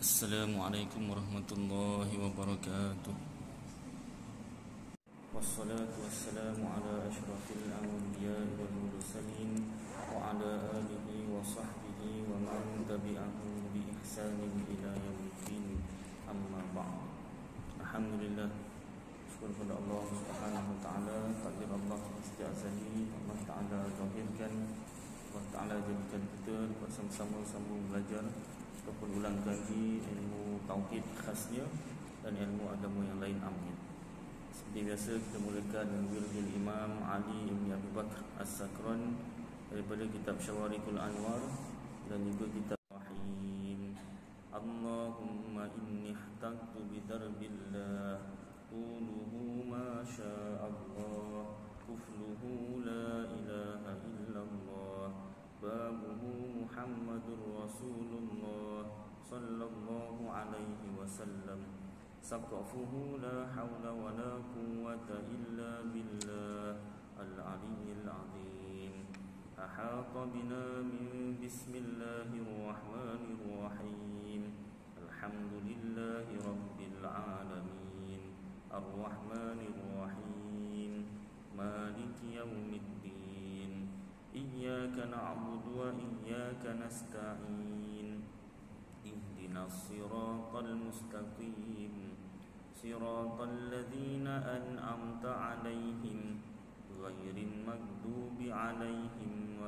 Assalamualaikum warahmatullahi wabarakatuh. Wassalatu wassalamu ala asyrafil anbiya'i wal mursalin wa ala alihi wa sahbihi wa man tabi'ahum bi ihsanin ila yaumiddin. Amma ba'd. Alhamdulillah, syukur kepada Allah Subhanahu wa taala, takdir Allah istiazani, Allah taala zahirkan, Allah taala jadikan kita dapat sama-sama belajar ataupun ulang kaji ilmu tauhid khasnya dan ilmu agama yang lain, amin. Seperti biasa kita mulakan dengan wirdil Imam Ali bin Abi Bakar As-Sakran daripada kitab Syawarikul Anwar dan juga kitab Rahim. Allahumma inni ihtaktu bidarbillah quluhu ma sya'allah kufluhu la ilaha illallah babuhu Muhammadur Rasulullah sallallahu alaihi wasallam saqafuhu la hawla wa la quwwata illa billah al-aliyyil azim ahata bina min bismillahirrahmanirrahim alhamdulillahi rabbil alamin arrahmanirrahim maliki yaumiddin iyyaka na'budu wa iyyaka nasta'in ihdinas siratal mustaqim siratal ladzina an'amta 'alaihim ghairil maghdubi 'alaihim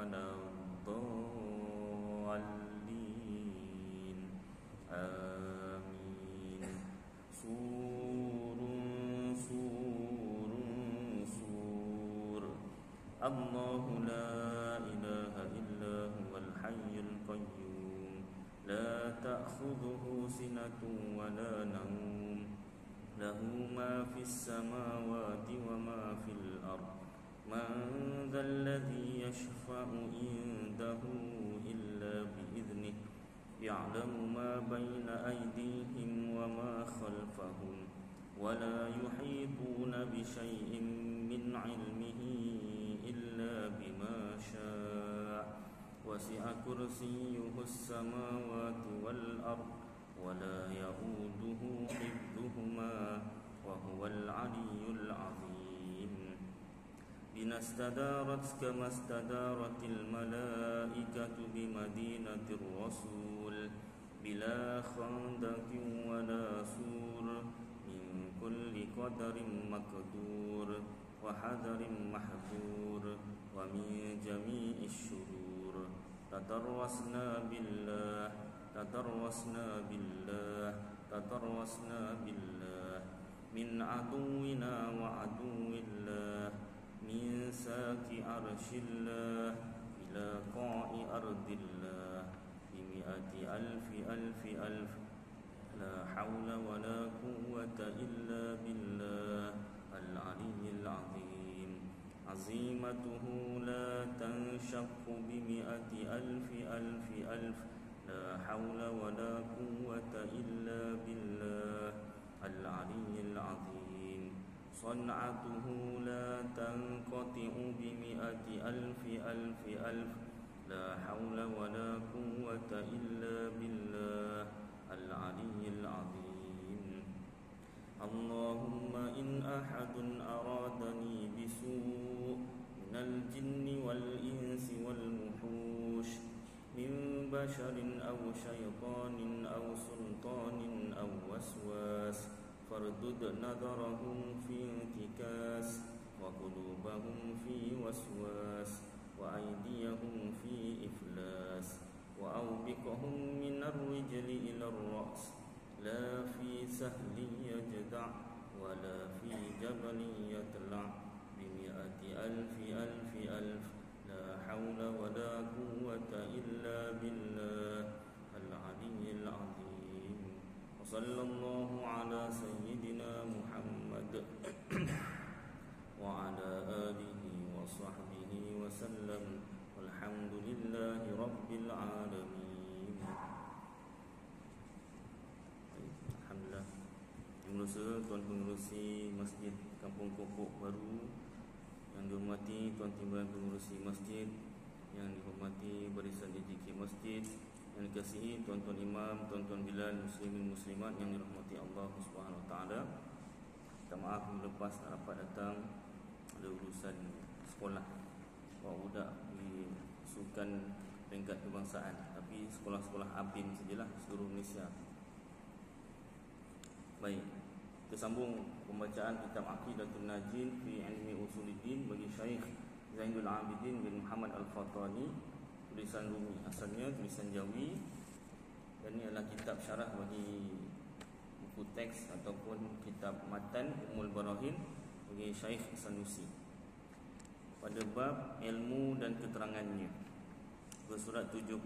waladdallin amin. Surun Allahu la ilaha illa huwal hayyul qayyum la ta'khudhuhu sinatun wa la nawm lahu ma fis samawati wa ma fil ard man dhal ladzi yashfa'u indahu illa bi idhnihi ya'lamu ma bayna aydihim wa ma khalfahum wa la yuhituna bi shay'in min 'ilmihi illa bima syaa wasi'a kursiyyuhus samawati wal ard wa la ya'uduhu hifdhuhuma wa huwal 'aliyyul 'azim. Binastadarat kama stadaratil malaikatu bi madinatir rasul bila khandaqin wa la sur min kulli qadarin maqdur wa hadarin mahdur wa min jami'is syurur tadarwasna billah min aduwina wa aduwillah min saki arshillah ila qa'i ardillah bimi'ati alfi la hawla wa la quwwata illa billah al-aliyyil azim. Azimatuhu la tanshaqqu bimi'ati alfi la hawla wa la quwwata illa billah al-aliyyil azim. San'atuhu la tanqati'u bimi'ati alfi la hawla wa la quwwata illa billah al-aliyyil azim. Allahumma in ahadun aradani bisu' minal jinni wal insi wal wuhush min basharin aw syaitanin aw sultanin aw waswas fardud nadarahum fi intikas wa qulubahum fi waswas wa aydiyahum fi iflas wa awbiqahum minar rijli ila ar-ra's la fi sahli yajda' wa la fi jabali yatla' bimi'ati alfi la hawla wa la quwwata illa billah al-aliyyil azim. Wa sallallahu ala sayyidina Muhammad wa ala alihi wa sahbihi wa sallam walhamdulillahi rabbil alamin. Alhamdulillah. Pengurusi Tuan Pengurusi Masjid Kampung Kokok Baru, yang dihormati Tuan Timbalan Pengurusi Masjid, yang dihormati barisan JJK Masjid, yang dikasihi tuan-tuan imam, tuan-tuan bilal, muslimin muslimat yang dirahmati Allah Subhanahu wa taala. Minta maaf minggu lepas tak dapat datang, ada urusan sekolah. Bawa budak di sukan peringkat kebangsaan, tapi sekolah-sekolah ABIN sajalah seluruh Malaysia. Baik, kita sambung pembacaan kitab Aqidatul Najin fi Ilmi Usuluddin bagi Syekh Zainul Abidin bin Muhammad Al-Fatani, tulisan Rumi, asalnya tulisan Jawi, dan ini adalah kitab syarah bagi buku teks ataupun kitab matan Ummul Barahin bagi Syekh Sanusi pada bab ilmu dan keterangannya, bersurat 76.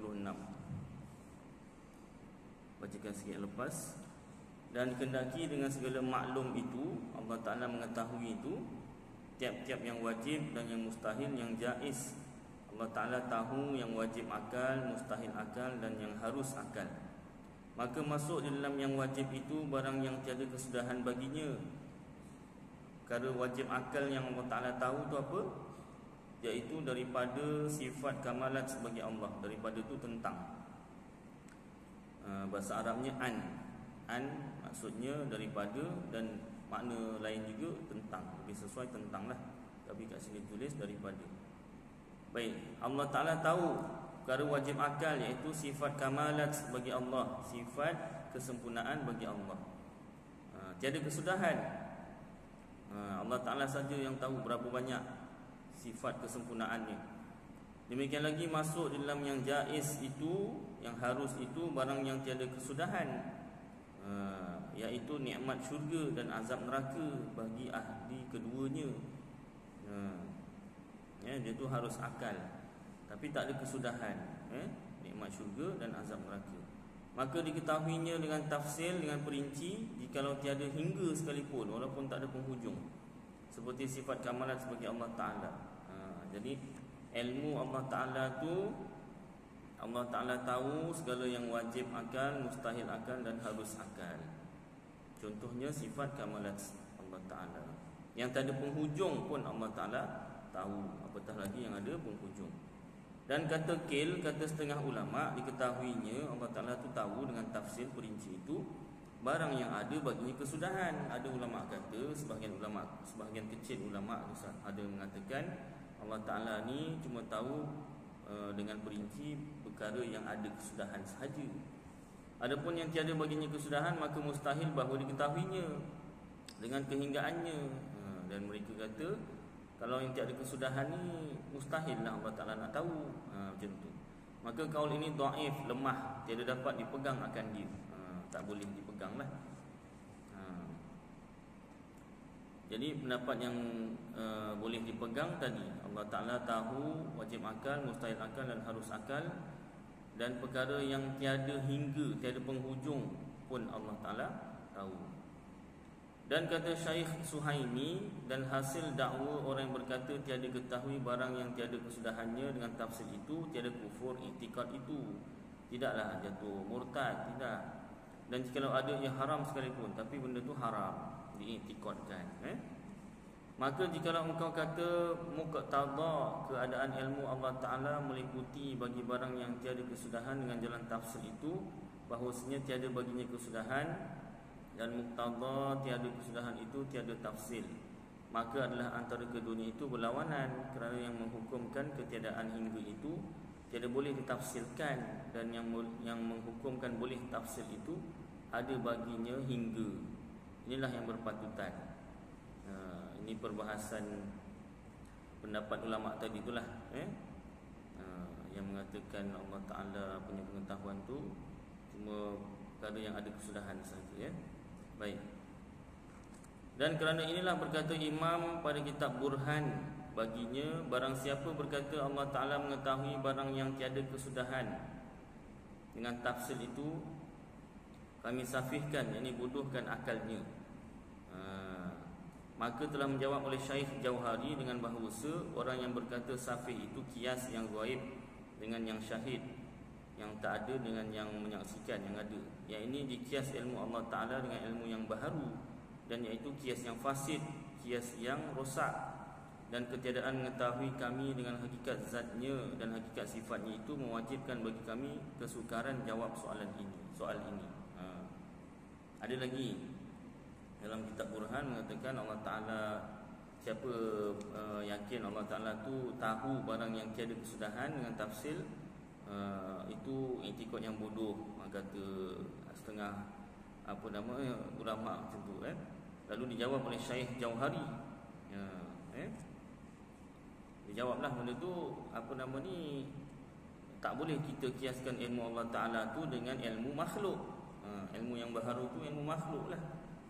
Bacakan sikit lepas. Dan kendaki dengan segala maklum itu, Allah Ta'ala mengetahui itu, tiap-tiap yang wajib dan yang mustahil, yang jaiz, Allah Ta'ala tahu yang wajib akal, mustahil akal, dan yang harus akal. Maka masuk di dalam yang wajib itu barang yang tiada kesudahan baginya. Perkara wajib akal yang Allah Ta'ala tahu itu apa? Iaitu daripada sifat kamalat sebagai Allah. Daripada itu tentang, bahasa Arabnya an maksudnya daripada, dan makna lain juga tentang. Lebih sesuai tentang lah, tapi kat sini tulis daripada. Baik, Allah Ta'ala tahu perkara wajib akal, iaitu sifat kamalat bagi Allah, sifat kesempurnaan bagi Allah. Tiada kesudahan. Allah Ta'ala saja yang tahu berapa banyak sifat kesempurnaannya. Demikian lagi masuk dalam yang jaiz itu, yang harus itu, barang yang tiada kesudahan, iaitu nikmat syurga dan azab neraka bagi ahli keduanya. Dia tu harus akal, tapi tak ada kesudahan, nikmat syurga dan azab neraka. Maka diketahuinya dengan tafsil, dengan perinci, jikalau tiada hingga sekalipun, walaupun tak ada penghujung, seperti sifat kamalat sebagai Allah Ta'ala. Jadi ilmu Allah Ta'ala tu, Allah Ta'ala tahu segala yang wajib akal, mustahil akal, dan harus akal. Contohnya sifat kamalat Allah Ta'ala yang tak ada penghujung pun Allah Ta'ala tahu, apatah lagi yang ada penghujung. Dan kata kil, kata setengah ulama, diketahuinya Allah Ta'ala tu tahu dengan tafsir perinci itu barang yang ada baginya kesudahan. Ada ulama kata, sebahagian kecil ulama ada mengatakan Allah Ta'ala ni cuma tahu dengan perinci perkara yang ada kesudahan sahaja. Adapun yang tiada baginya kesudahan, maka mustahil bahawa diketahuinya dengan kehinggaannya. Dan mereka kata kalau yang tiada kesudahan ni mustahil lah Allah Ta'ala nak tahu, macam tu. Maka kaul ini dhaif, lemah, tiada dapat dipegang akan dia, tak boleh dipegang lah. Jadi pendapat yang boleh dipegang tadi, Allah Ta'ala tahu wajib akal, mustahil akal, dan harus akal. Dan perkara yang tiada hingga, tiada penghujung pun Allah Ta'ala tahu. Dan kata Syekh Suhaimi, dan hasil dakwa orang yang berkata tiada ketahui barang yang tiada kesudahannya dengan tafsir itu, tiada kufur i'tikad itu, tidaklah jatuh murtad, tidak. Dan jikalau ada yang haram sekalipun, tapi benda tu haram, diiktikadkan. Maka jikalau engkau kata muqtada keadaan ilmu Allah Ta'ala meliputi bagi barang yang tiada kesudahan dengan jalan tafsir itu, bahawasanya tiada baginya kesudahan, dan muqtada tiada kesudahan itu tiada tafsir, maka adalah antara keduanya itu berlawanan, kerana yang menghukumkan ketiadaan hingga itu tiada boleh ditafsirkan, dan yang menghukumkan boleh tafsir itu ada baginya hingga. Inilah yang berpatutan. Ini perbahasan pendapat ulama tadi itulah, yang mengatakan Allah Ta'ala punya pengetahuan tu cuma perkara yang ada kesudahan saja, Baik. Dan kerana inilah berkata Imam pada kitab Burhan baginya, barang siapa berkata Allah Ta'ala mengetahui barang yang tiada kesudahan dengan tafsir itu, kami safihkan, yakni bodohkan akalnya. Maka telah menjawab oleh Syekh Jauhari dengan bahawa orang yang berkata safih itu kias yang ghaib dengan yang syahid, yang tak ada dengan yang menyaksikan yang ada. Yang ini dikias ilmu Allah Ta'ala dengan ilmu yang baharu, dan iaitu kias yang fasid, kias yang rosak. dan ketiadaan mengetahui kami dengan hakikat zatnya dan hakikat sifatnya itu mewajibkan bagi kami kesukaran jawab soal ini. Ada lagi dalam kitab Burhan mengatakan Allah Ta'ala, siapa yakin Allah Ta'ala tu tahu barang yang tiada kesudahan dengan tafsil, itu i'tiqad yang bodoh, kata setengah ulama macam tu. Lalu dijawab oleh Syekh Jauhari. Dijawablah benda tu, tak boleh kita kiaskan ilmu Allah Ta'ala tu dengan ilmu makhluk. Ilmu yang baharu tu ilmu makhluk lah.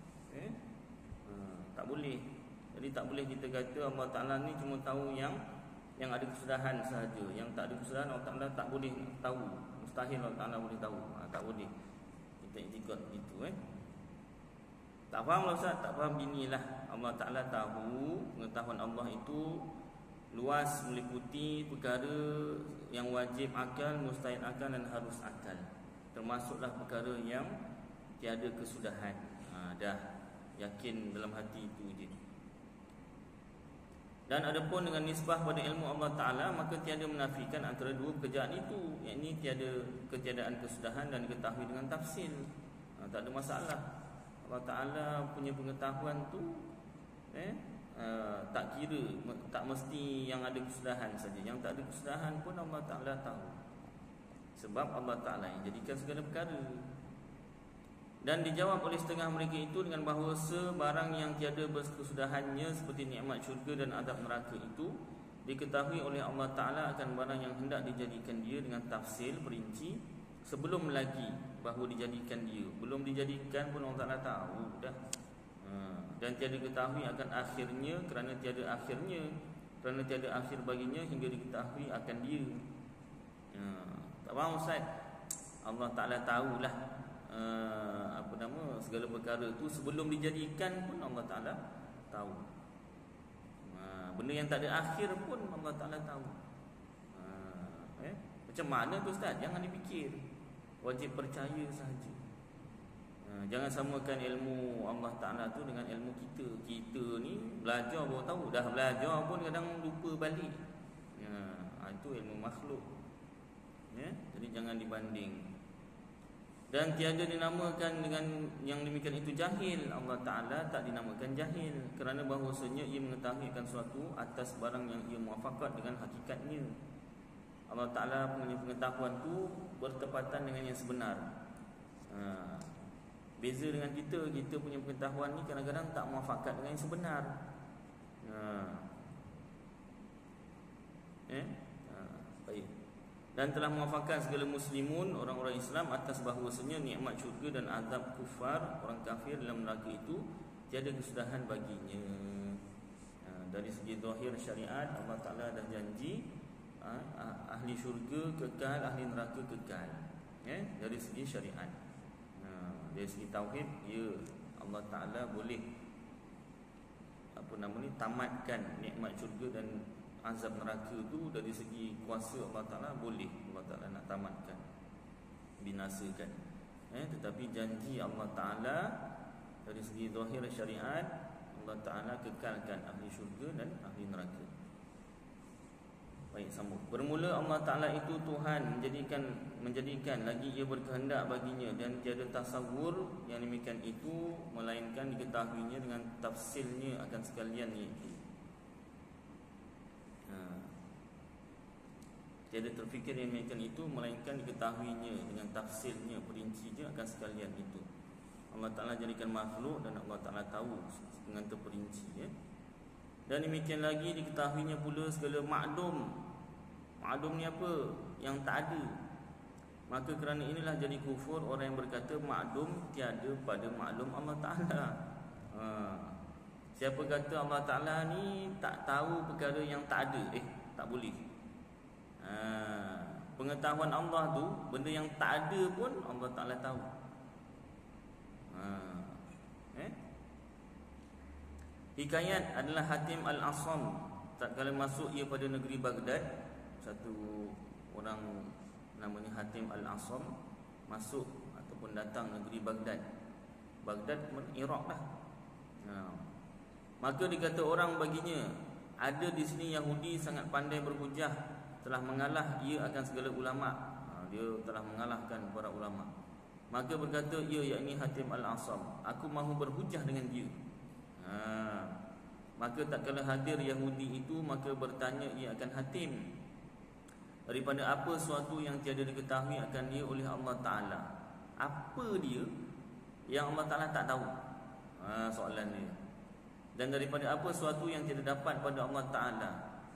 Tak boleh. Jadi tak boleh kita kata Allah Ta'ala ni cuma tahu yang ada kesudahan sahaja. Yang tak ada kesudahan Allah Ta'ala tak boleh tahu. Mustahil Allah Ta'ala boleh tahu. Tak boleh kita i'tiqad gitu. Tak faham lah Ustaz? Tak faham, binilah. Allah Ta'ala tahu, pengetahuan Allah itu luas, meliputi perkara yang wajib akal, mustahil akal dan harus akal. Termasuklah perkara yang tiada kesudahan. Dah yakin dalam hati itu je. Dan adapun dengan nisbah pada ilmu Allah Ta'ala, maka tiada menafikan antara dua pekerjaan itu, iaitu ketiadaan kesudahan dan diketahui dengan tafsil. Tak ada masalah. Allah Ta'ala punya pengetahuan tu tak kira, tak mesti yang ada kesudahan saja. Yang tak ada kesudahan pun Allah Ta'ala tahu, sebab Allah Ta'ala yang jadikan segala perkara. Dan dijawab oleh setengah mereka itu dengan bahawa sebarang yang tiada berkesudahannya seperti nikmat syurga dan azab neraka itu diketahui oleh Allah Ta'ala akan barang yang hendak dijadikan dia dengan tafsil perinci sebelum lagi bahawa dijadikan dia. Belum dijadikan pun Allah Ta'ala tahu dah. Dan tiada ketahui akan akhirnya kerana tiada akhir baginya hingga diketahui akan dia. Tak faham Ustaz? Allah Ta'ala tahulah segala perkara tu sebelum dijadikan pun Allah Ta'ala tahu. Benda yang tak ada akhir pun Allah Ta'ala tahu. Macam mana tu Ustaz? Jangan dipikir, wajib percaya sahaja. Jangan samakan ilmu Allah Ta'ala tu dengan ilmu kita. Kita ni belajar baru tahu, dah belajar pun kadang lupa balik. Itu ilmu makhluk. Jadi jangan dibanding. Dan tiada dinamakan dengan yang demikian itu jahil. Allah Ta'ala tak dinamakan jahil, kerana bahawasanya ia mengetahui akan suatu atas barang yang ia muafakat dengan hakikatnya. Allah Ta'ala punya pengetahuan tu bertepatan dengan yang sebenar. Beza dengan kita punya pengetahuan ni kadang-kadang tak muafakat dengan yang sebenar. Baik. Dan telah muafakat segala muslimun, orang-orang Islam, atas bahawasanya nikmat syurga dan azab kufar, orang kafir dalam neraka itu tiada kesudahan baginya. Dari segi zahir syariat, Allah Ta'ala dah janji ahli syurga kekal, ahli neraka kekal. Dari segi syariat. Dari segi tauhid, ya, Allah Ta'ala boleh tamatkan nikmat syurga dan azab neraka tu. Dari segi kuasa Allah Ta'ala boleh Allah Ta'ala nak tamatkan, binasakan. Tetapi janji Allah Ta'ala dari segi zahir syariat, Allah Ta'ala kekalkan ahli syurga dan ahli neraka. Baik, sambung. Bermula Allah Ta'ala itu Tuhan menjadikan lagi ia berkehendak baginya, dan tiada tasawur yang demikian itu melainkan diketahuinya dengan tafsilnya akan sekalian iaitu. Tiada terfikir yang demikian itu melainkan diketahuinya dengan tafsilnya, perincinya akan sekalian itu. Allah Ta'ala jadikan makhluk dan Allah Ta'ala tahu dengan terperinci. Dan demikian lagi diketahuinya pula segala makdum. Makdum ni apa? Yang tak ada. Maka kerana inilah jadi kufur orang yang berkata makdum tiada pada maklum Allah Ta'ala. Siapa kata Allah Ta'ala ni tak tahu perkara yang tak ada, tak boleh. Pengetahuan Allah tu, benda yang tak ada pun Allah Ta'ala tahu. Hikayat adalah Hatim Al-Asam. Tatkala masuk ia pada negeri Baghdad, satu orang namanya Hatim Al-Asam masuk ataupun datang negeri Baghdad. Baghdad Iraq lah. Maka dikata orang baginya, Ada di sini Yahudi sangat pandai berhujah, telah mengalah ia akan segala ulama. Dia telah mengalahkan para ulama. Maka berkata ia, yakni Hatim Al-Asam, aku mahu berhujah dengan dia. Maka tak kala hadir Yahudi itu, maka bertanya ia akan Hatim daripada apa suatu yang tiada diketahui akan dia oleh Allah Ta'ala. Apa dia yang Allah Ta'ala tak tahu? Soalan dia. Dan daripada apa suatu yang tidak dapat pada Allah Ta'ala.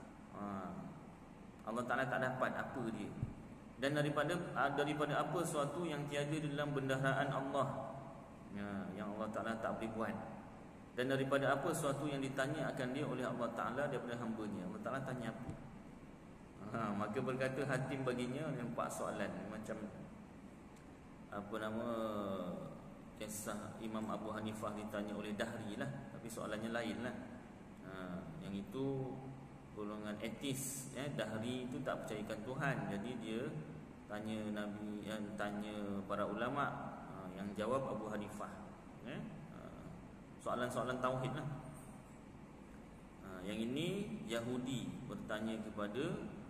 Allah Ta'ala tak dapat apa dia. Dan daripada apa suatu yang tiada dalam bendaharaan Allah, yang Allah Ta'ala tak boleh buat. Dan daripada apa suatu yang ditanya akan dia oleh Allah Ta'ala daripada hamba-Nya. Allah Ta'ala tanya apa? Maka berkata Hatim baginya 4 soalan. Macam apa nama, kisah Imam Abu Hanifah ditanya oleh Dahri lah, tapi soalannya lain lah. Yang itu golongan etis, Dahri itu tak percayakan Tuhan. Jadi dia tanya Nabi, tanya para ulama, yang jawab Abu Hanifah. Soalan-soalan tauhid lah. Yang ini Yahudi bertanya kepada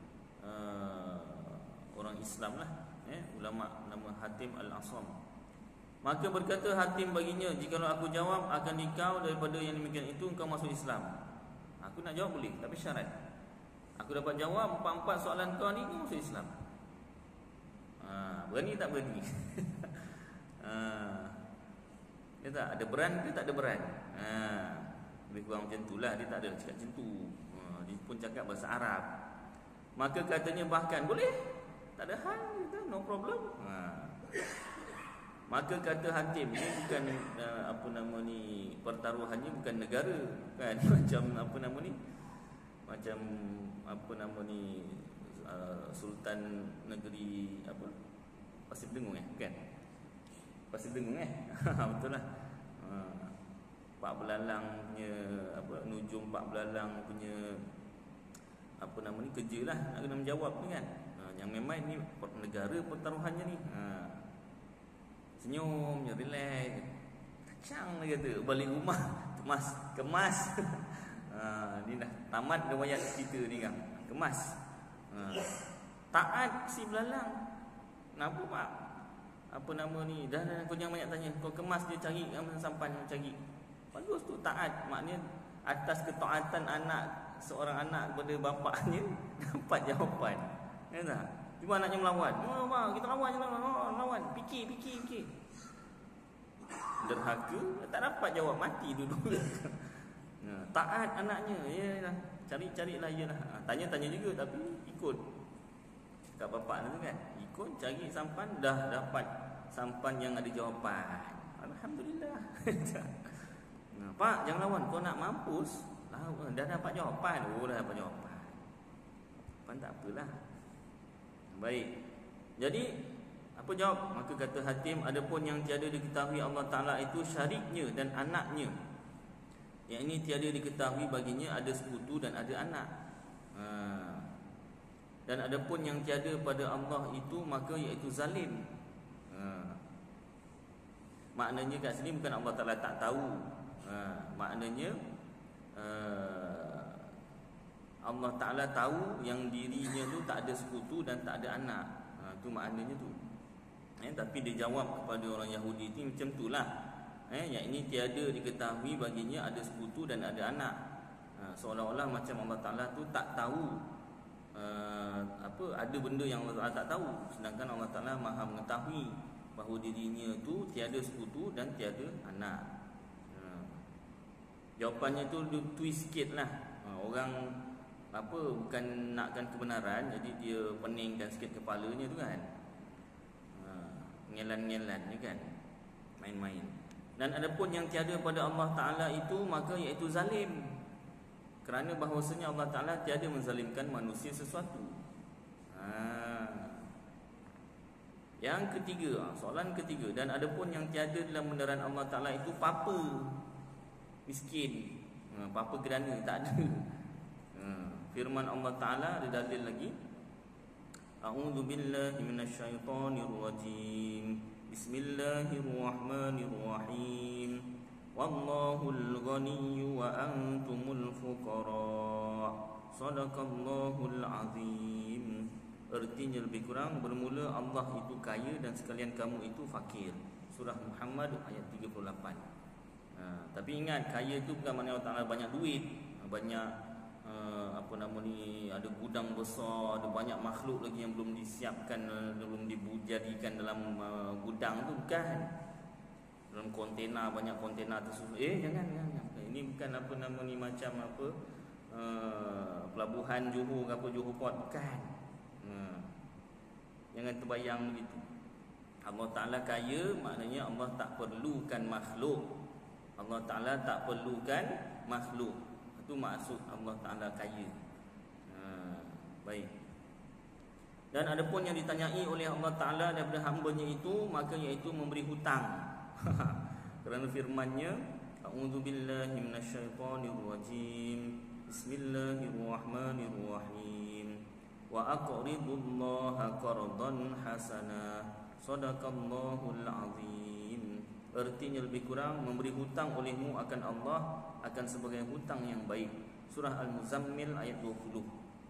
orang Islam lah, ulama nama Hatim Al-Asam. Maka berkata Hatim baginya, jikalau aku jawab akan dikau daripada yang demikian itu, engkau masuk Islam. Aku nak jawab boleh, tapi syarat aku dapat jawab 4 soalan kau ni, kau masuk Islam. Berani tak berani? Dia tak ada beran ke tak ada beran? Lebih kurang macam itulah. Dia tak ada cakap macam tu. Dia pun cakap bahasa Arab. Maka katanya bahkan boleh, tak ada hal, no problem. Maka kata Hatim, ni bukan apa nama ni, pertaruhannya bukan negara kan. Macam apa nama ni, macam apa nama ni, Sultan negeri apa, Pasir Dengung kan? Pasir Dengung betul lah. Pak Belalang punya apa, Nujum Pak Belalang punya apa nama ni, kerja lah nak kena menjawab ni kan. Yang memang ni negara pertaruhannya ni. Senyum je, relax. Kacang dia kata, balik rumah kemas. Ni dah tamat riwayat cerita ni kan. Kemas. Taat si Belalang. Kenapa Pak? Apa nama ni? Dah kau jangan banyak tanya. Kau kemas dia, cari sampan yang cari. Bagus tu, taat. Maknanya atas ketaatan seorang anak kepada bapaknya dapat jawapan. Ya tak? Cuma anaknya melawan. Kita lawan je, lawan. Fikir. Derhaka, tak dapat jawab, mati dulu. Taat anaknya. Ya, cari-carilah iyalah. Tanya juga tapi ikut kat bapak tu kan. Ikut cari sampan, dah dapat sampan yang ada jawapan. Alhamdulillah. Pak, jangan lawan. Kau nak mampus, dah dapat jawapan. Dah dapat jawapan. Tak apalah. Baik. Jadi apa jawab? Maka kata Hatim, adapun yang tiada diketahui Allah Ta'ala itu syariknya dan anaknya. Yang ini tiada diketahui baginya ada sekutu dan ada anak. Dan adapun yang tiada pada Allah itu, maka iaitu zalim. Maknanya kat sini bukan Allah Ta'ala tak tahu. Maknanya Allah Ta'ala tahu yang dirinya tu tak ada sekutu dan tak ada anak. Itu maknanya tu. Tapi dia jawab kepada orang Yahudi itu macam itulah. Yang ini tiada diketahui baginya ada sekutu dan ada anak. Seolah-olah macam Allah Ta'ala tu tak tahu ada benda yang Allah Ta'ala tak tahu. Sedangkan Allah Ta'ala maha mengetahui bahawa dirinya tu tiada sekutu dan tiada anak. Jawapannya tu dia twist sikit lah. Orang bukan nakkan kebenaran, jadi dia peningkan sikit kepalanya tu kan. Ngelan-ngelan ni kan, main-main. Dan adapun yang tiada pada Allah Ta'ala itu, maka iaitu zalim. Kerana bahawasanya Allah Ta'ala tiada menzalimkan manusia sesuatu. Yang ketiga, soalan ketiga, dan adapun yang tiada dalam bendaharaan Allah Ta'ala itu papa, miskin, papa kerana tak ada. Firman Allah Ta'ala ada dalil lagi. A'udzu billahi minasyaitonir rajim. Bismillahirrahmanirrahim. Wallahul ghaniyyu wa antumul fuqara. Sadaqallahul azim. Artinya lebih kurang, bermula Allah itu kaya dan sekalian kamu itu fakir. Surah Muhammad ayat 38. Tapi ingat, kaya itu bukan maknanya Allah Ta'ala banyak duit, banyak ada gudang besar, ada banyak makhluk lagi yang belum disiapkan, belum dijadikan dalam gudang tu, bukan. Dalam kontena, banyak kontena tersusun. Jangan. Ini bukan macam pelabuhan Johor Port, bukan. Jangan terbayang begitu. Allah Ta'ala kaya maknanya Allah tak perlukan makhluk. Allah Ta'ala tak perlukan makhluk. Itu maksud Allah Ta'ala kaya. Baik. Dan ada pun yang ditanyai oleh Allah Ta'ala daripada hamba-Nya itu, maka iaitu memberi hutang. Kerana firman-Nya, A'udzubillahi minasyaitonirrajim. Bismillahirrahmanirrahim. Wa aqridullaha qardan hasana. Sadaqallahul azim. Artinya lebih kurang, memberi hutang olehmu akan Allah akan sebagai hutang yang baik. Surah Al-Muzammil ayat 20.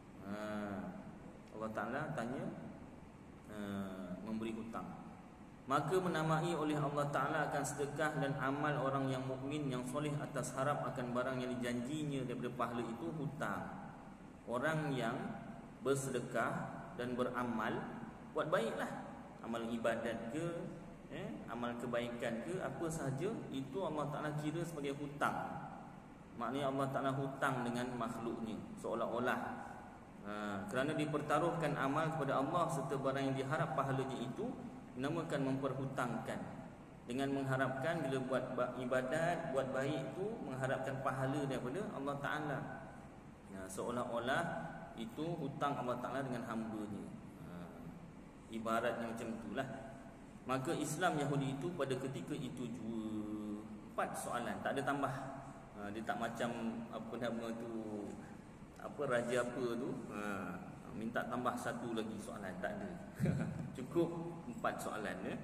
Allah Ta'ala tanya memberi hutang. Maka menamai oleh Allah Ta'ala akan sedekah dan amal orang yang mukmin yang soleh atas harap akan barang yang dijanjinya daripada pahala itu hutang. Orang yang bersedekah dan beramal, buat baiklah, amal ibadat ke, amal kebaikan ke, apa sahaja, itu Allah Ta'ala kira sebagai hutang. Maknanya Allah Ta'ala hutang dengan makhluknya, seolah-olah kerana dipertaruhkan amal kepada Allah serta barang yang diharap pahalanya itu dinamakan memperhutangkan. Dengan mengharapkan bila buat ibadat, buat baik itu mengharapkan pahala daripada Allah Ta'ala. Seolah-olah itu hutang Allah Ta'ala dengan hamba-Nya. Ibaratnya macam itulah. Maka Islam Yahudi itu pada ketika itu jua 4 soalan, tak ada tambah. Dia tak macam apa nama tu, raja apa tu, minta tambah 1 lagi soalan, tak ada. Cukup 4 soalan ya.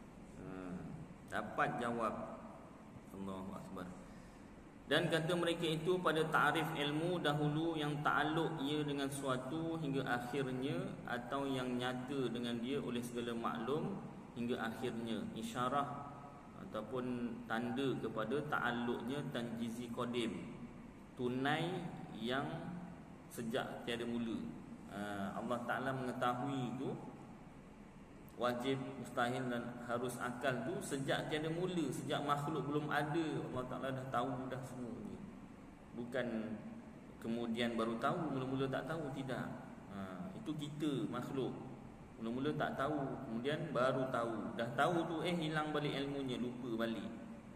Dapat jawab. Allahu Akbar. Dan kata mereka itu pada ta'rif ilmu dahulu yang ta'alluq ia dengan suatu hingga akhirnya, atau yang nyata dengan dia oleh segala maklum hingga akhirnya, isyarah ataupun tanda kepada ta'alluqnya tanjizi qadim, tunai yang sejak tiada mula. Allah Ta'ala mengetahui itu wajib, mustahil dan harus akal tu sejak tiada mula, sejak makhluk belum ada. Allah Ta'ala dah tahu dah semua ni. Bukan kemudian baru tahu, mula-mula tak tahu, tidak. Itu kita makhluk, mula-mula tak tahu, kemudian baru tahu. Dah tahu tu hilang balik ilmunya, lupa balik.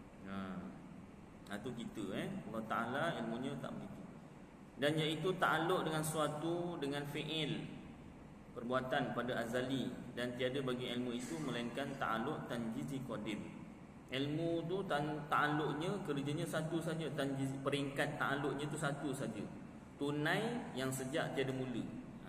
Itu kita Allah Ta'ala ilmunya tak begitu. Dan iaitu ta'alluq dengan suatu dengan fi'il, perbuatan pada azali, dan tiada bagi ilmu itu melainkan ta'alluq tanjizi qadim. Ilmu tu ta'alluqnya, kerjanya satu saja, tanjizi, peringkat ta'alluqnya tu satu saja, tunai yang sejak tiada mula.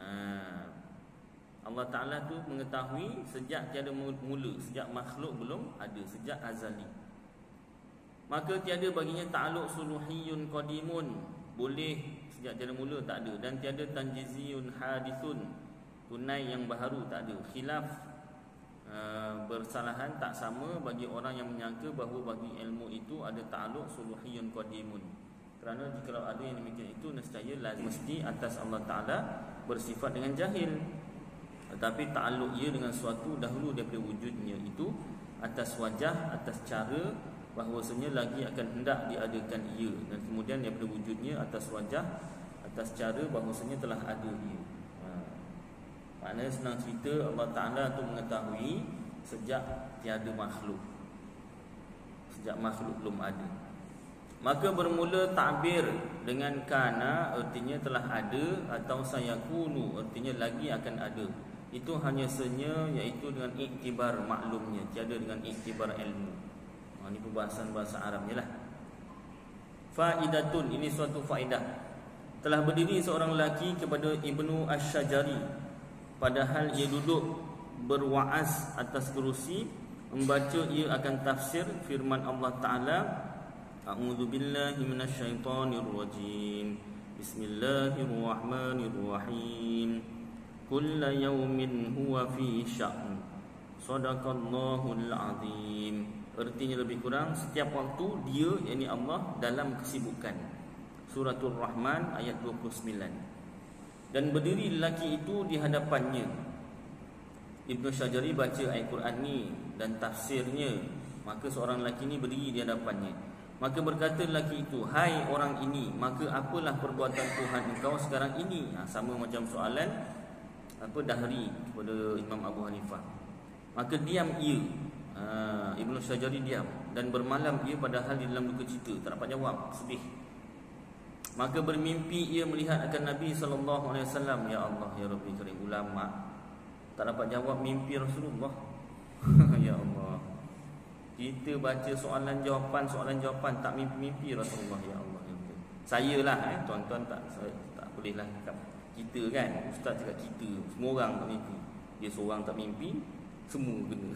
Allah Ta'ala tu mengetahui sejak tiada mula, sejak makhluk belum ada, sejak azali. Maka tiada baginya ta'alluq suluhiyun qadimun, boleh sejak tiada mula, tak ada. Dan tiada tanjiziyun hadithun, tunai yang baharu, tak ada. Khilaf bersalahan tak sama bagi orang yang menyangka bahawa bagi ilmu itu ada ta'alluq suluhiyun qadimun. Kerana jika ada yang demikian itu, nescaya mesti atas Allah Ta'ala bersifat dengan jahil. Tetapi ta'alluq ia dengan suatu dahulu daripada wujudnya itu, atas wajah, atas cara, bahawasanya lagi akan hendak diadakan ia, dan kemudian daripada wujudnya, atas wajah, atas cara, bahawasanya telah ada ia. Maknanya senang cerita, Allah Ta'ala tu mengetahui sejak tiada makhluk, sejak makhluk belum ada. Maka bermula ta'bir dengan kana, artinya telah ada, atau sayakunu, artinya lagi akan ada. Itu hanya senya, iaitu dengan iktibar maklumnya, tiada dengan iktibar ilmu. Ini perbahasan bahasa Arabnya lah. Faidatun, ini suatu faedah. Telah berdiri seorang lelaki kepada Ibnu Asy-Syajari, padahal ia duduk berwa'az atas kerusi, membaca ia akan tafsir firman Allah Ta'ala, A'udzubillahi minasyaitonirrajim. Bismillahirrahmanirrahim. Kulla yawmin huwa fi sya'n. Sadaqallahul azim. Artinya lebih kurang setiap waktu dia, yakni Allah, dalam kesibukan. Suratul Rahman ayat 29. Dan berdiri lelaki itu di hadapannya. Ibnu Syajari baca ayat Quran ni dan tafsirnya. Maka seorang lelaki ni berdiri di hadapannya. Maka berkata lelaki itu, hai orang ini, maka apalah perbuatan Tuhan engkau sekarang ini? Sama macam soalan Dahri kepada Imam Abu Hanifah. Maka diam ia, Ibnu Syajari diam, dan bermalam ia padahal di dalam duka cita, tak dapat jawab, sedih. Maka bermimpi ia melihat akan Nabi SAW. Ya Allah, ya Rabbi Karim, ulama tak dapat jawab mimpi Rasulullah. Ya Allah, kita baca soalan jawapan tak mimpi Rasulullah. Ya Allah, ya Allah. Saya lah, tuan-tuan tak boleh lah kita kan. Ustaz cakap kita, semua orang tak mimpi. Dia seorang tak mimpi, semua kena.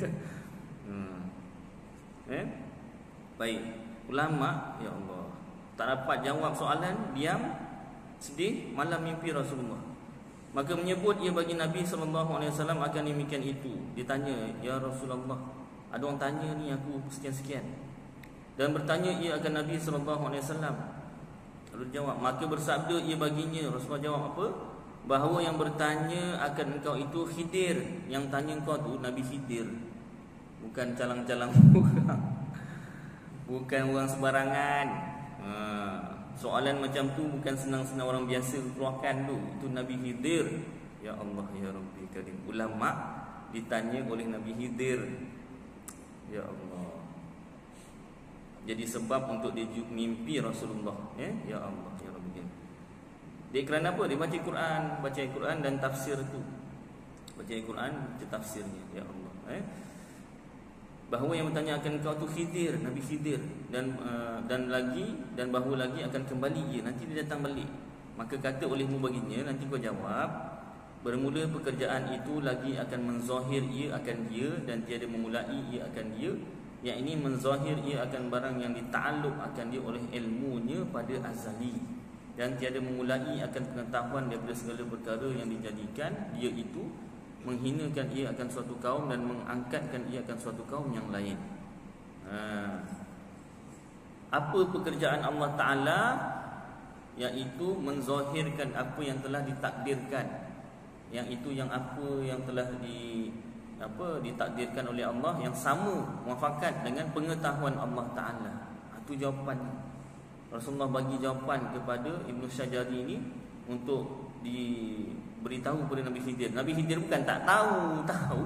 Baik, ulama, ya Allah, tak dapat jawab soalan, diam, sedih, malam mimpi Rasulullah. Maka menyebut ia bagi Nabi SAW akan demikian itu. Dia tanya, ya Rasulullah, ada orang tanya ni aku sekian-sekian. Dan bertanya ia akan Nabi SAW. Lalu jawab, maka bersabda ia baginya, Rasulullah jawab apa? Bahawa yang bertanya akan engkau itu Khidir. Yang tanya engkau tu Nabi Khidir, bukan calang-calang orang, bukan orang sembarangan. Soalan macam tu bukan senang-senang orang biasa keluarkan tu. Itu Nabi Khidir. Ya Allah, ya Rabbi Karim, ulama ditanya oleh Nabi Khidir. Ya Allah, jadi sebab untuk dia mimpi Rasulullah. Ya Allah, ya Rabbi. Dia kerana apa? Dia baca Quran dan tafsir tu. Baca Quran, baca tafsirnya. Ya Allah. Bahawa yang bertanya akan kau tu Khidir, Nabi Khidir, dan bahawa lagi akan kembali ia, nanti dia datang balik. Maka kata olehmu baginya, nanti kau jawab, bermula pekerjaan itu lagi akan menzahir ia akan dia, dan tiada memulai ia akan dia. Yang ini menzahir ia akan barang yang dita'alluq akan dia oleh ilmunya pada azali, dan tiada memulai akan pengetahuan daripada segala perkara yang dijadikan dia itu menghinakan ia akan suatu kaum dan mengangkatkan ia akan suatu kaum yang lain. Apa pekerjaan Allah Ta'ala? Iaitu menzahirkan apa yang telah ditakdirkan. Yang itu yang apa yang telah ditakdirkan oleh Allah, yang sama muafakat dengan pengetahuan Allah Ta'ala. Itu jawapannya. Rasulullah bagi jawapan kepada Ibnu Syajari ini untuk diberitahu kepada Nabi Khidir. Nabi Khidir bukan tak tahu.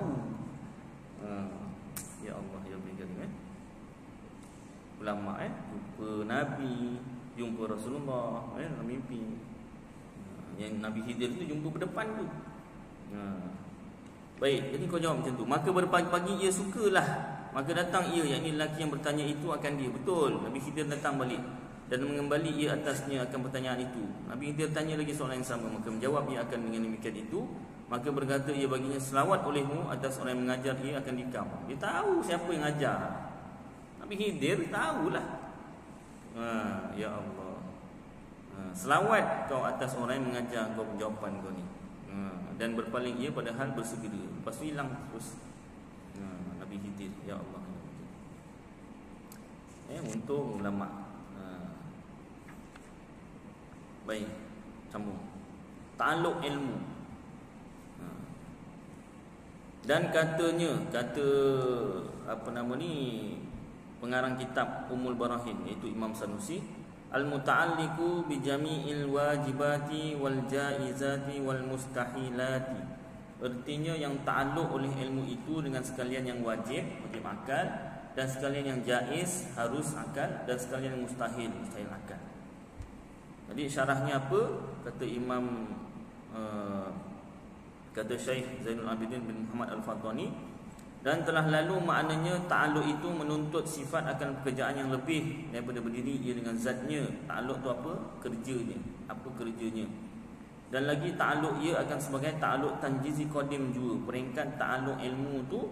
Ya Allah, ya Allah. Ulama jumpa Nabi, jumpa Rasulullah dalam mimpi. Yang Nabi Khidir tu jumpa berdepan tu. Baik, jadi kau jawab macam tu. Maka berpagi-pagi ia sukalah, maka datang ia, yakni lelaki yang bertanya itu akan dia. Betul, Nabi Khidir datang balik dan mengembali ia atasnya akan pertanyaan itu. Nabi Khidir tanya lagi soalan yang sama, maka menjawab ia akan dengan demikian itu. Maka berkata ia baginya, selawat olehmu atas orang yang mengajar ia akan dikam. Dia tahu siapa yang ajar. Nabi Khidir tahulah. Ya Allah, selawat kau atas orang yang mengajar kau jawapan kau ni. Dan berpaling ia padahal bersegera. Lepas tu hilang terus. Nabi Khidir. Ya Allah. Untuk ulama. Baik, sambung. Ta'alluq ilmu. Dan katanya, pengarang kitab Ummul Barahin, iaitu Imam Sanusi, al-muta'alliqu bi jami'il wajibati wal jaizati wal mustahilati. Artinya yang ta'alluq oleh ilmu itu dengan sekalian yang wajib akal, dan sekalian yang jaiz harus akal, dan sekalian yang mustahil akal. Jadi syarahnya apa? Kata Imam kata Syekh Zainul Abidin bin Muhammad Al-Fatani, dan telah lalu maknanya ta'alluq itu menuntut sifat akan pekerjaan yang lebih daripada berdiri ia dengan zatnya. Ta'alluq tu apa? Kerjanya. Apa kerjanya? Dan lagi ta'alluq ia akan sebagai ta'alluq tanjizi qadim juga. Peringkat ta'alluq ilmu tu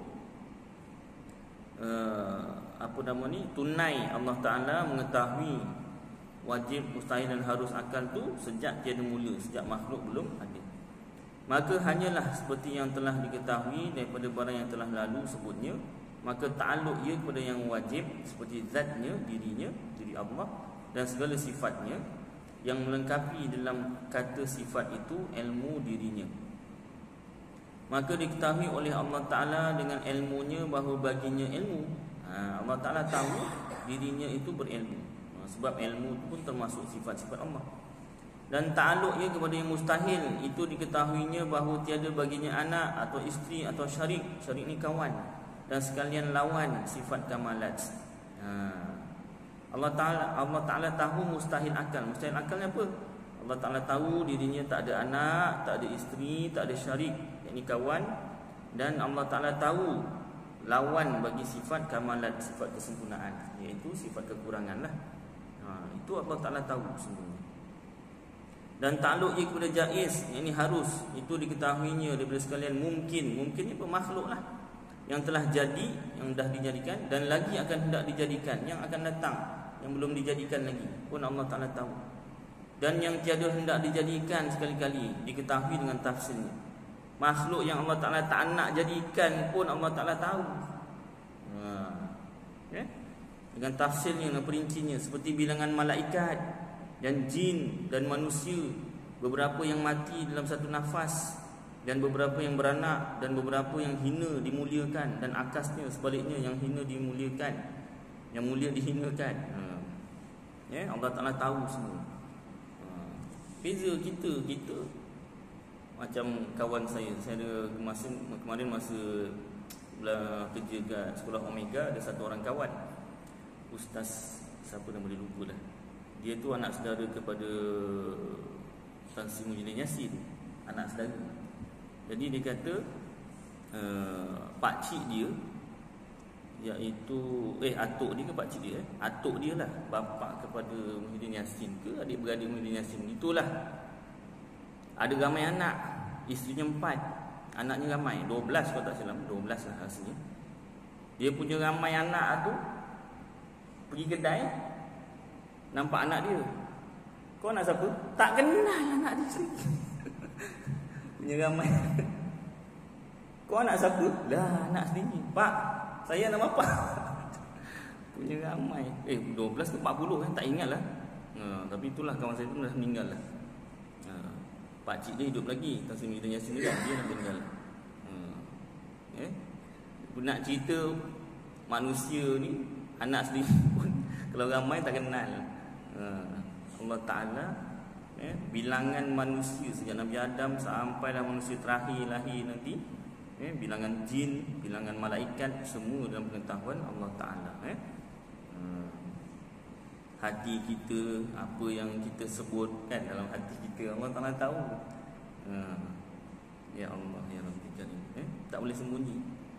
tunai Allah Ta'ala mengetahui wajib, mustahil dan harus akal tu sejak tiada mula, sejak makhluk belum ada. Maka hanyalah seperti yang telah diketahui daripada barang yang telah lalu sebutnya, maka ta'alluq ia kepada yang wajib seperti zatnya, dirinya, diri Allah dan segala sifatnya, yang melengkapi dalam kata sifat itu ilmu dirinya. Maka diketahui oleh Allah Ta'ala dengan ilmunya bahawa baginya ilmu. Allah Ta'ala tahu dirinya itu berilmu, sebab ilmu itu pun termasuk sifat-sifat Allah. Dan ta'alluq ia kepada yang mustahil, itu diketahuinya bahawa tiada baginya anak atau isteri atau syarik. Syarik ni kawan, dan sekalian lawan sifat kamalat. Allah Ta'ala tahu mustahil akal. Mustahil akal ni apa? Allah Ta'ala tahu dirinya tak ada anak, tak ada isteri, tak ada syarik, yakni kawan. Dan Allah Ta'ala tahu lawan bagi sifat kamalat, sifat kesempurnaan, iaitu sifat kekurangan lah. Itu Allah Ta'ala tahu sebenarnya. Dan ta'alluq ia kepada jaiz, yakni harus, itu diketahuinya daripada sekalian mungkin. Mungkin ni makhluk lah, yang telah jadi, yang dah dijadikan, dan lagi akan hendak dijadikan, yang akan datang, yang belum dijadikan lagi pun Allah Ta'ala tahu. Dan yang tiada hendak dijadikan sekali-kali diketahui dengan tafsirnya. Makhluk yang Allah Ta'ala tak nak jadikan pun Allah Ta'ala tahu, dengan tafsirnya dan perincinya. Seperti bilangan malaikat dan jin dan manusia, beberapa yang mati dalam satu nafas, dan beberapa yang beranak, dan beberapa yang hina dimuliakan, dan akasnya sebaliknya, yang hina dimuliakan, yang mulia dihinakan. Allah Ta'ala tahu semua. Beza kita macam kawan saya ada kemarin masa kerja kat sekolah Omega, ada satu orang kawan, ustaz siapa nama dia lupa dah. Dia tu anak saudara kepada Tan Sri Muhyiddin Yassin, anak saudara. Jadi dia kata pakcik dia, iaitu atuk dia ke pakcik dia, atuk dia lah, bapa kepada Muhyiddin Yassin ke adik-beradik Muhyiddin Yassin, itulah. Ada ramai anak, isterinya 4, anaknya ramai 12 kalau tak salah, 12 lah rasanya. Dia punya ramai anak tu pergi kedai, nampak anak dia, kau nak siapa? Tak kenal anak dia sendiri. Punya ramai. Kau anak siapa? Lah anak sendiri. Pak, saya anak bapa. Punya ramai. 12 ke 40 kan, tak ingat lah. Tapi itulah, kawan saya tu dah meninggal lah. Pakcik dia hidup lagi, Tan Sri Muhyiddin Yassin juga, dia dah meninggal. Nak cerita manusia ni, anak sendiri pun kalau ramai tak kenal. Allah Ta'ala bilangan manusia sejak Nabi Adam sampailah manusia terakhir lahir nanti, bilangan jin, bilangan malaikat, semua dalam pengetahuan Allah Ta'ala. Hati kita, apa yang kita sebut kan dalam hati kita, Allah Ta'ala tahu. Ya Allah, ya Rabbi Karim, tak boleh sembunyi.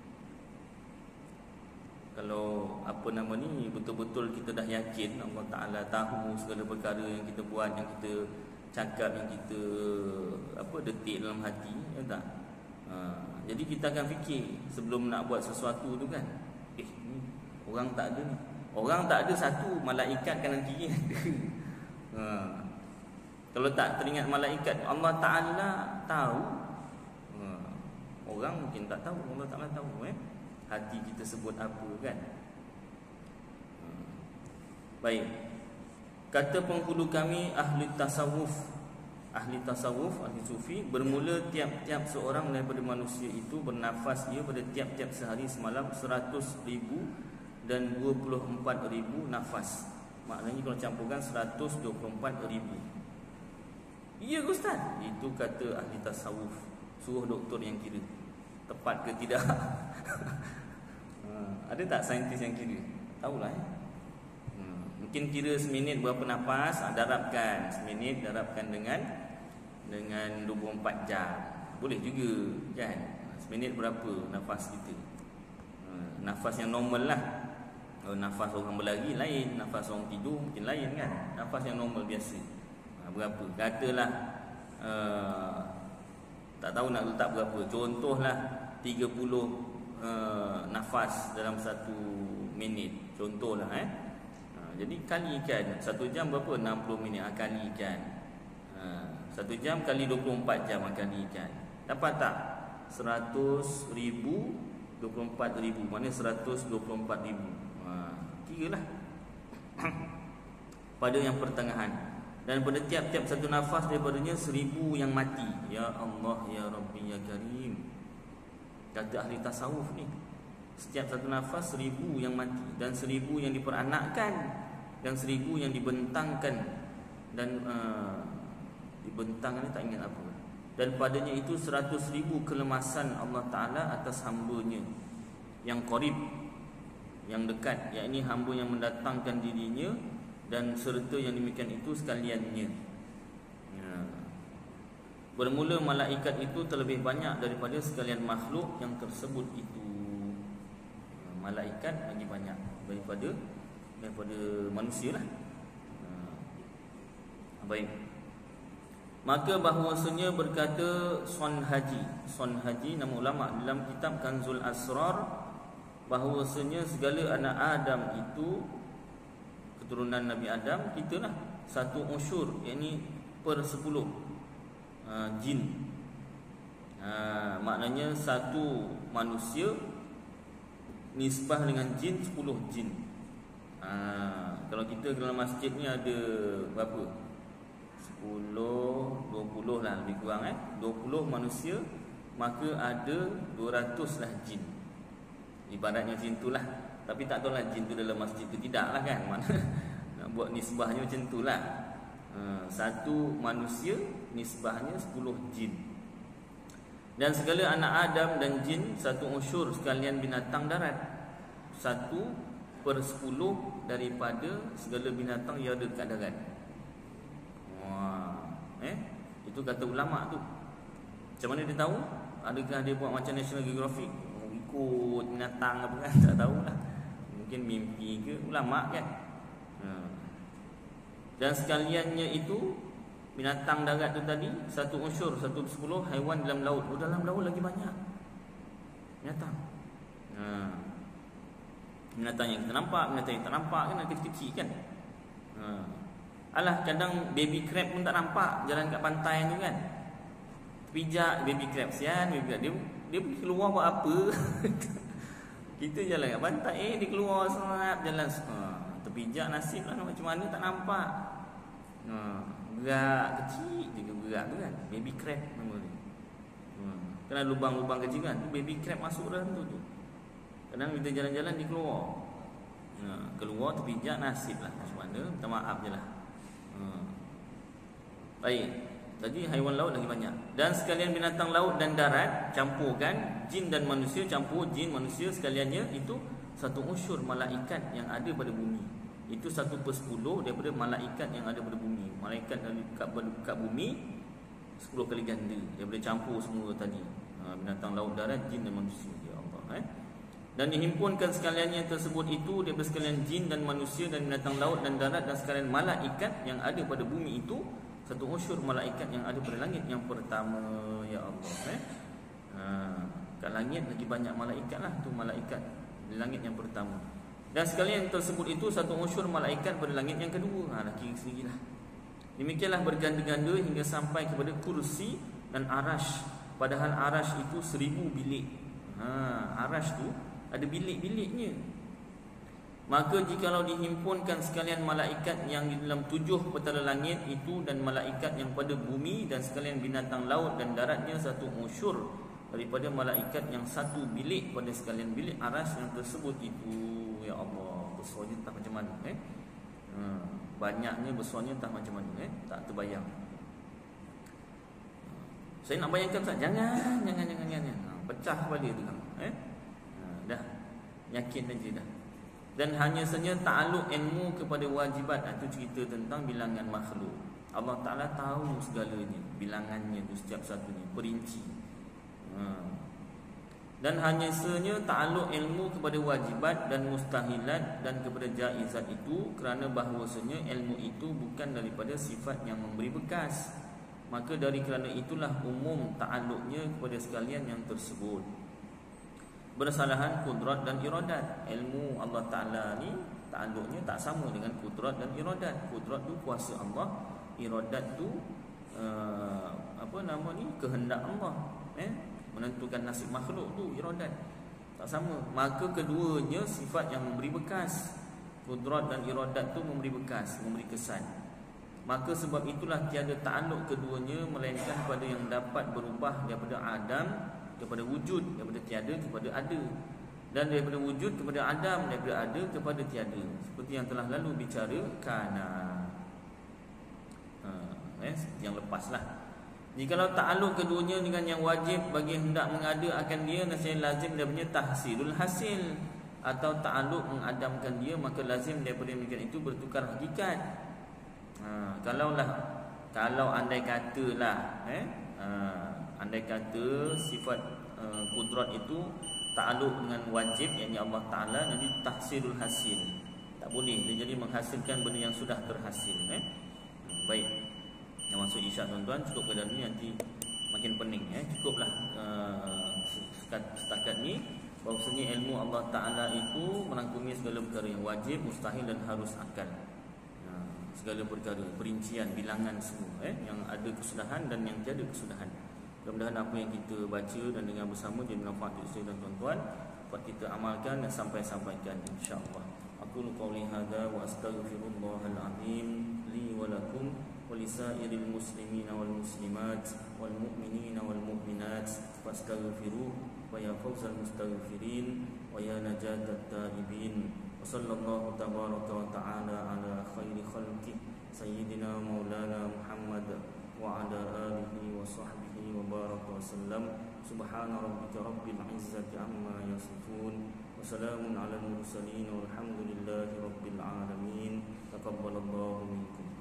Kalau apa nama ni, betul-betul kita dah yakin Allah Ta'ala tahu segala perkara yang kita buat, yang kita cakap, yang kita detik dalam hati, ya tak? Jadi kita akan fikir sebelum nak buat sesuatu tu kan, ni orang tak ada ni, orang tak ada satu, malaikat kanan kiri ada. Kalau tak teringat malaikat, Allah Ta'ala tahu. Orang mungkin tak tahu, Allah Ta'ala tahu. Hati kita sebut apa kan. Baik. Kata penghulu kami ahli tasawuf, ahli sufi, bermula tiap-tiap seorang daripada manusia itu bernafas ia pada tiap-tiap sehari semalam 100,000 dan 24,000 nafas. Maknanya kalau campurkan 124,000. Ya Ustaz, itu kata ahli tasawuf. Suruh doktor yang kira tepat ke tidak. Ada tak saintis yang kira? Tahulah mungkin kira seminit berapa nafas, darabkan seminit, darabkan dengan 24 jam. Boleh juga kan, seminit berapa nafas kita. Nafas yang normal lah. Nafas orang berlari lain, nafas orang tidur mungkin lain kan. Nafas yang normal biasa berapa? Katalah tak tahu nak letak berapa. Contohlah 30 nafas dalam 1 minit. Contohlah Jadi kalikan 1 jam berapa? 60 minit. Kalikan 1 jam kali 24 jam kalikan. Dapat tak? 100,000 24,000 mana 124,000. Kiralah pada yang pertengahan. Dan pada tiap-tiap satu nafas daripadanya 1,000 yang mati. Ya Allah, Ya Rabbi, Ya Karim. Kata ahli tasawuf ni, setiap satu nafas 1,000 yang mati, dan 1,000 yang diperanakkan, dan 1,000 yang dibentangkan. Dan dibentangkan ni tak ingat apa. Dan padanya itu 100,000 kelemasan Allah Ta'ala atas hambanya yang qarib, yang dekat, yakni hamba yang mendatangkan dirinya, dan serta yang demikian itu sekaliannya. Bermula malaikat itu terlebih banyak daripada sekalian makhluk yang tersebut itu. Malaikat lagi banyak daripada manusia lah. Baik. Maka bahawasanya berkata Son Haji nama ulama dalam kitab Kanzul Asrar, bahawasanya segala anak Adam itu keturunan Nabi Adam, kita lah 1 usyur, yakni per 10 jin. Maknanya 1 manusia nisbah dengan jin 10 jin. Kalau kita dalam masjid ni ada berapa? 10, 20 lah lebih kurang 20 manusia, maka ada 200 lah jin. Ibaratnya macam itulah. Tapi tak tahulah jin tu dalam masjid tu tidak lah kan. Mana nak buat nisbahnya macam itulah. 1 manusia nisbahnya 10 jin. Dan segala anak Adam dan jin 1 usyur sekalian binatang darat, 1/10 daripada segala binatang yang ada dekat darat. Itu kata ulama tu. Macam mana dia tahu? Adakah dia buat macam National Geographic, ikut binatang apa kan? Tak tahulah. Mungkin mimpi ke ulama kan. Dan sekaliannya itu binatang darat tu tadi 1 usyur 1/10 haiwan dalam laut. Dalam laut lagi banyak binatang. Binatang yang kita nampak, binatang yang tak nampak kan, kecil-kecil kan. Alah, kadang baby crab pun tak nampak jalan kat pantai tu kan. Pijak baby crab, sian baby crab. Dia pergi keluar buat apa? Kita jalan kat pantai, dia keluar serap jalan. Terpijak, nasib lah, macam mana tak nampak. Gerak kecil je gerak tu kan. Baby crab nama dia. Kan ada lubang-lubang kecil kan, baby crab masuk dalam tu. Kadang kita jalan-jalan dia keluar. Keluar terpijak, nasib lah. Macam mana, minta maaf je lah. Baik. Jadi haiwan laut lagi banyak. Dan sekalian binatang laut dan darat campurkan, jin dan manusia campur, jin manusia sekaliannya itu 1 usyur malaikat yang ada pada bumi. Itu 1/10 daripada malaikat yang ada pada bumi. Malaikat yang kat bumi 10 kali ganda daripada campur semua tadi. Binatang laut, darat, jin dan manusia. Ya Allah. Dan dihimpunkan sekaliannya tersebut itu daripada sekalian jin dan manusia dan binatang laut dan darat dan sekalian malaikat yang ada pada bumi itu 1 usyur malaikat yang ada pada langit yang pertama. Ya Allah. Kat langit lagi banyak malaikat lah. Tu malaikat di langit yang pertama. Dan sekalian tersebut itu 1 usyur malaikat pada langit yang kedua. Lagi sendiri lah. Demikianlah berganda-ganda hingga sampai kepada kursi dan arash. Padahal arash itu 1000 bilik. Arash tu ada bilik-biliknya. Maka jikalau dihimpunkan sekalian malaikat yang di dalam 7 petala langit itu dan malaikat yang pada bumi dan sekalian binatang laut dan daratnya 1 usyur daripada malaikat yang 1 bilik pada sekalian bilik arash yang tersebut itu. Ya Allah, besarnya tak macam mana banyaknya besarnya tak macam mana tak terbayang. Saya nak bayangkan Ustaz, jangan. Pecah kepala tu kan. Dah yakin aja dah. Dan hanya saja ta'aluk ilmu kepada wajibat. Itu cerita tentang bilangan makhluk. Allah Ta'ala tahu segalanya, bilangannya tu setiap satunya, perinci. Dan hanya saja ta'aluk ilmu kepada wajibat dan mustahilat dan kepada jaizat itu kerana bahawasanya ilmu itu bukan daripada sifat yang memberi bekas. Maka dari kerana itulah umum ta'aluknya kepada sekalian yang tersebut. Bersalahan kudrat dan iradat. Ilmu Allah Ta'ala ni ta'alluqnya tak sama dengan kudrat dan iradat. Kudrat tu kuasa Allah, iradat tu kehendak Allah, menentukan nasib makhluk tu iradat. Tak sama. Maka keduanya sifat yang memberi bekas. Kudrat dan iradat tu memberi bekas, memberi kesan. Maka sebab itulah tiada ta'alluq keduanya melainkan pada yang dapat berubah daripada adam kepada wujud, daripada tiada kepada ada, dan daripada wujud kepada adam, daripada ada kepada tiada. Seperti yang telah lalu bicarakan yang lepaslah. Jikalau ta'alluq keduanya dengan yang wajib bagi hendak mengada akan dia, nescaya lazim daripadanya tahsilul hasil. Atau ta'alluq mengadamkan dia, maka lazim daripada demikian itu bertukar hakikat. Kalau andai katalah andai kata sifat kudrat itu ta'alluq dengan wajib, yakni Allah Ta'ala, nanti tahsilul hasil. Tak boleh, dia jadi menghasilkan benda yang sudah terhasil. Baik, yang maksud isyak tuan-tuan, cukup pada ni, nanti makin pening. Cukuplah setakat ni, bahawasanya ilmu Allah Ta'ala itu merangkumi segala perkara yang wajib, mustahil dan harus akal. Segala perkara, perincian, bilangan semua, yang ada kesudahan dan yang tiada kesudahan. Mudah-mudahan apa yang kita baca dan dengar bersama jadi manfaat untuk saya dan tuan-tuan, dapat kita amalkan dan sampaikan insya-Allah. Aku qauli hadza wa astaghfirullahal azim li wa lakum wa lisairil muslimina wal muslimat wal mu'minina wal mu'minat fastaghfiruhu wa ya fawzal mustaghfirin wa ya najatat taibin. Wa sallallahu tabaraka wa ta'ala ala khairi khalqi sayyidina maulana Muhammad wa ala alihi wa sahbihi wa baraka wa sallam. Subhana rabbika rabbil izzati amma yasifun wa salamun ala al mursalin walhamdulillahi rabbil alamin. Taqabbalallahu minkum.